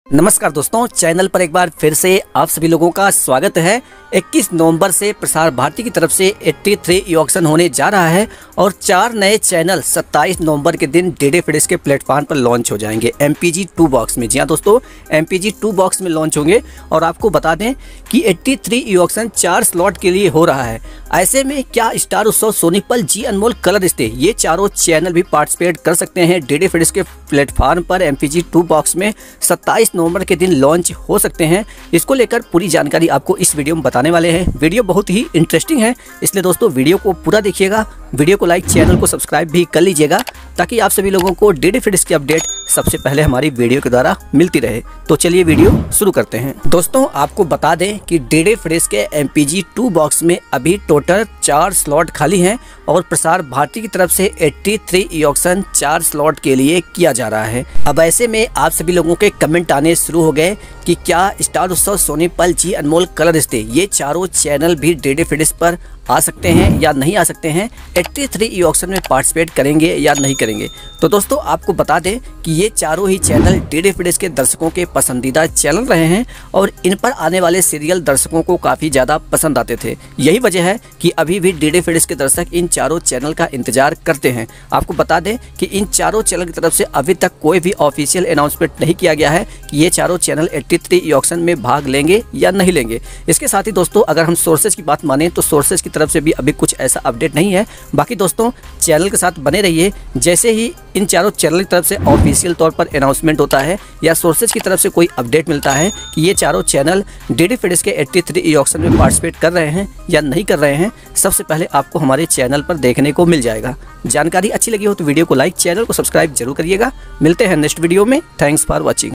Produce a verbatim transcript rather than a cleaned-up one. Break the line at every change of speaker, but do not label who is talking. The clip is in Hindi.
नमस्कार दोस्तों, चैनल पर एक बार फिर से आप सभी लोगों का स्वागत है। इक्कीस नवंबर से प्रसार भारती की तरफ से तिरासी ई ऑक्शन होने जा रहा है और चार नए चैनल सत्ताईस नवंबर के दिन डीडी फ्री डिश के प्लेटफॉर्म पर लॉन्च हो जाएंगे M P G two box में। जी हाँ दोस्तों, M P G two box में लॉन्च होंगे और आपको बता दें कि तिरासी ई ऑक्शन चार स्लॉट के लिए हो रहा है। ऐसे में क्या स्टार उत्सव, सोनीपल, जी अनमोल, कलर स्टे ये चारों चैनल भी पार्टिसिपेट कर सकते हैं डीडी फ्री डिश के प्लेटफॉर्म पर M P G two box में सत्ताईस नवंबर के दिन लॉन्च हो सकते हैं। इसको लेकर पूरी जानकारी आपको इस वीडियो में बताने वाले हैं। वीडियो बहुत ही इंटरेस्टिंग है, इसलिए दोस्तों वीडियो को पूरा देखिएगा। वीडियो को लाइक, चैनल को सब्सक्राइब भी कर लीजिएगा ताकि आप सभी लोगों को डीडी फ्री डिश की अपडेट सबसे पहले हमारी वीडियो के द्वारा मिलती रहे। तो चलिए वीडियो शुरू करते हैं। दोस्तों आपको बता दें कि डीडी फ्री डिश के M P G two box में अभी टोटल चार स्लॉट खाली हैं और प्रसार भारती की तरफ से तिरासी ई ऑक्शन चार स्लॉट के लिए किया जा रहा है। अब ऐसे में आप सभी लोगों के कमेंट आने शुरू हो गए कि क्या स्टार उत्सव, सोनीपल, जी अनमोल, कलर स्टे ये चारों चैनल भी डीडी फ्री डिश पर आ सकते हैं या नहीं आ सकते हैं, तिरासी ई ऑक्शन में पार्टिसिपेट करेंगे या नहीं करेंगे। तो दोस्तों आपको बता दें कि ये चारों ही चैनल डीडी फ्री डिश के दर्शकों के पसंदीदा चैनल रहे हैं और इन पर आने वाले सीरियल दर्शकों को काफ़ी ज़्यादा पसंद आते थे। यही वजह है कि अभी भी डीडी फ्री डिश के दर्शक इन चारों चैनल का इंतजार करते हैं। आपको बता दें कि इन चारों चैनल की तरफ से अभी तक कोई भी ऑफिशियल अनाउंसमेंट नहीं किया गया है कि ये चारों चैनल तिरासी ई ऑक्शन में भाग लेंगे या नहीं लेंगे। इसके साथ ही दोस्तों अगर हम सोर्सेज की बात माने तो सोर्सेज की तरफ से भी अभी कुछ ऐसा अपडेट नहीं है। बाकी दोस्तों चैनल के साथ बने रहिए। जैसे ही इन चारों चैनल की तरफ से ऑफिशियल तौर पर अनाउंसमेंट होता है या सोर्सेज की तरफ से कोई अपडेट मिलता है कि ये चारों चैनल डीडी फ्री डिश के तिरासी ई ऑक्शन में पार्टिसिपेट कर रहे हैं या नहीं कर रहे हैं, सबसे पहले आपको हमारे चैनल पर देखने को मिल जाएगा। जानकारी अच्छी लगी हो तो वीडियो को लाइक, चैनल को सब्सक्राइब जरूर करिएगा। मिलते हैं नेक्स्ट वीडियो में। Thanks for watching.